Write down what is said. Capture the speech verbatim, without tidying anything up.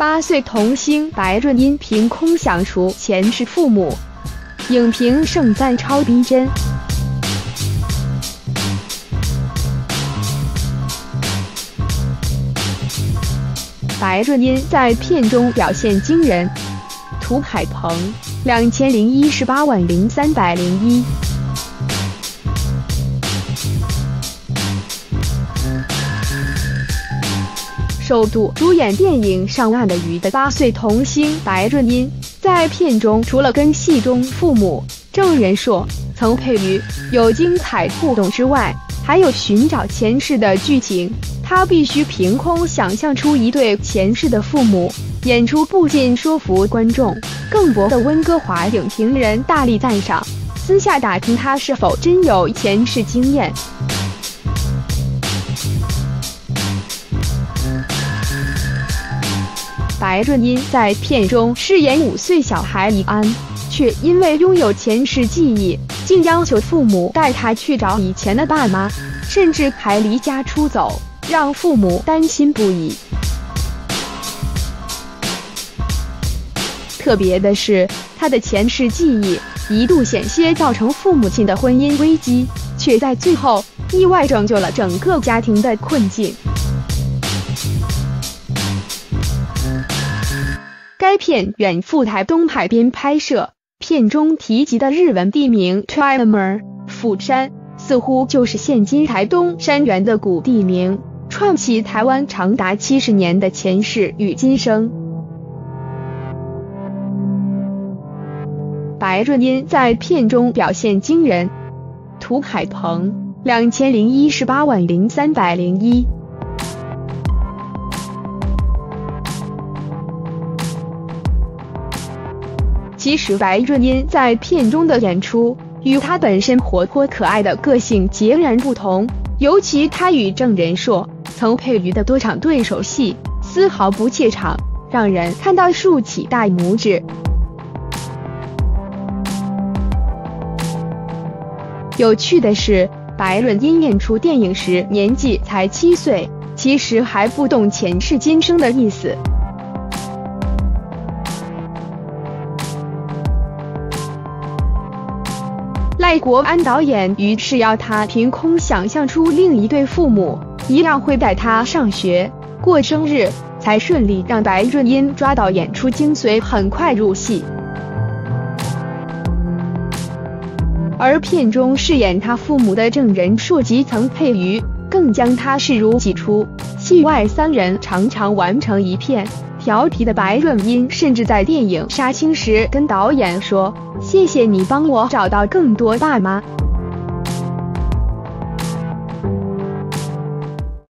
八岁童星白润音凭空想出前世父母，影评盛赞超逼真。白润音在片中表现惊人，图海鹏两千零一十八万零三百零一。首度主演电影《上岸的鱼》的八岁童星白润音，在片中除了跟戏中父母郑仁硕、曾佩瑜有精彩互动之外，还有寻找前世的剧情。他必须凭空想象出一对前世的父母，演出不仅说服观众，更博得温哥华影评人大力赞赏。私下打听他是否真有前世经验。白润音在片中饰演五岁小孩怡安，却因为拥有前世记忆，竟要求父母带他去找以前的爸妈，甚至还离家出走，让父母担心不已。特别的是，他的前世记忆一度险些造成父母亲的婚姻危机，却在最后意外拯救了整个家庭的困境。该片远赴台东海边拍摄，片中提及的日文地名 Trimer 釜山，似乎就是现今台东山原的古地名，串起台湾长达七十年的前世与今生。白润音在片中表现惊人，图海鹏两千零一十八万零三百零一。其实白润音在片中的演出与她本身活泼可爱的个性截然不同，尤其她与郑仁硕、曾佩瑜的多场对手戏丝毫不怯场，让人看到竖起大拇指。有趣的是，白润音演出电影时年纪才七岁，其实还不懂前世今生的意思。赖国安导演于是要他凭空想象出另一对父母，一样会带他上学、过生日，才顺利让白润音抓到演出精髓，很快入戏。而片中饰演他父母的郑仁硕及曾佩瑜，更将他视如己出，戏外三人常常完成一片。调皮的白润音甚至在电影杀青时跟导演说：“谢谢你帮我找到更多爸妈。”